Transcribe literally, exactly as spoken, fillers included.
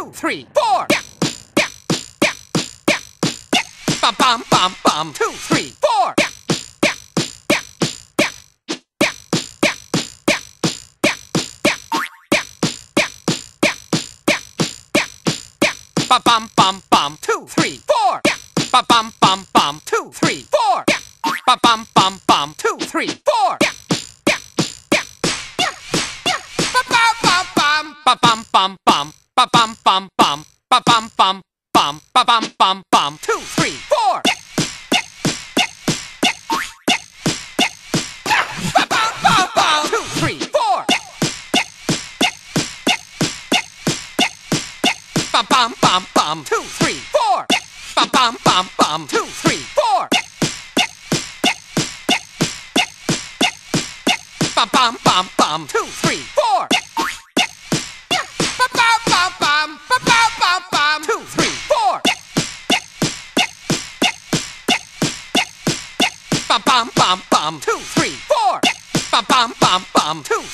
two, three, four. Yeah, yeah, yeah, yeah, yeah. Bum bum bum bum. Two, three, four. Yeah, yeah, yeah, yeah, yeah, yeah, yeah, yeah, yeah, yeah, yeah, yeah, yeah, yeah, yeah. Bum bum bum bum. Two, three, four. Yeah. Bum bum bum bum. Two, three, four. Yeah. Bum bum bum bum. Two, three, four. Yeah. Bum bum bum bum, bum bum bum bum, bum bum bum bum, bum bum bum bum. Two, three, four. Bum bum bum bum. Two, three, four. Bum bum bum bum. Two, three, four. Bum bum bum bum. Two, three, four. Bum bum bum bum. Two, three, four. Two, three, four. Bum bum bum bum. Two, three, four. Bum bum bum bum. Two,